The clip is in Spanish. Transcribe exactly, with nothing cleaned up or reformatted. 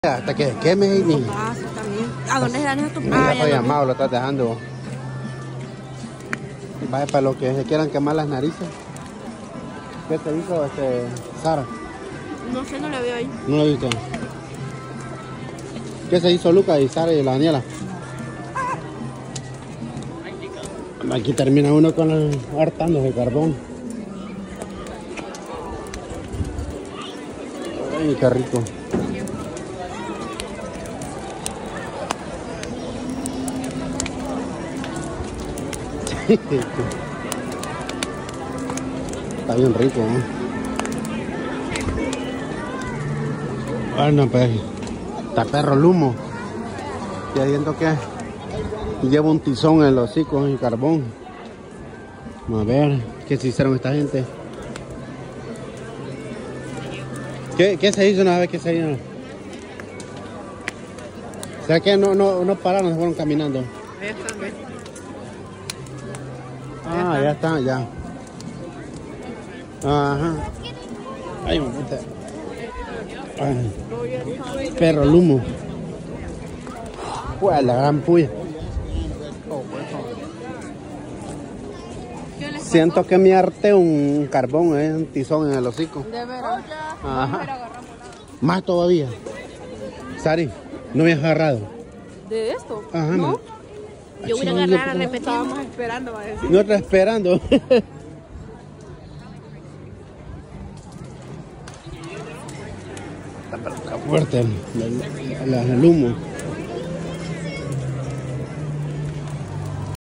Hasta que se queme, Heidi. Ah, sí, también. ¿A dónde se dan estos? No, Ah, ya estoy ya llamado, lo estás dejando. Vaya, para los que se quieran quemar las narices. ¿Qué te hizo este Sara? no sé, no le veo ahí. No lo he visto. ¿Qué se hizo Lucas y Sara y la Daniela? Aquí termina uno con el hartando de carbón. Ay, qué rico. Está bien rico, ¿no? Bueno, pues, está perro el humo. Ya viendo que lleva un tizón en los hocicos y carbón. Vamos a ver qué se hicieron esta gente. ¿Qué, qué se hizo una vez que se hizo? ¿Será que no, no, no pararon, se fueron caminando? Ah, ya está, ya. Ajá. Ay, me gusta. Ay, perro, el humo. Pues la gran puya. Siento que me harté un carbón, eh, un tizón en el hocico. De veras. Ajá. Más todavía. Sari, no me has agarrado. ¿De esto? Ajá. ¿No? Me... Yo voy a agarrar a repetir. Estábamos esperando, va a decir. No está esperando. Está fuerte el, el, el, el humo.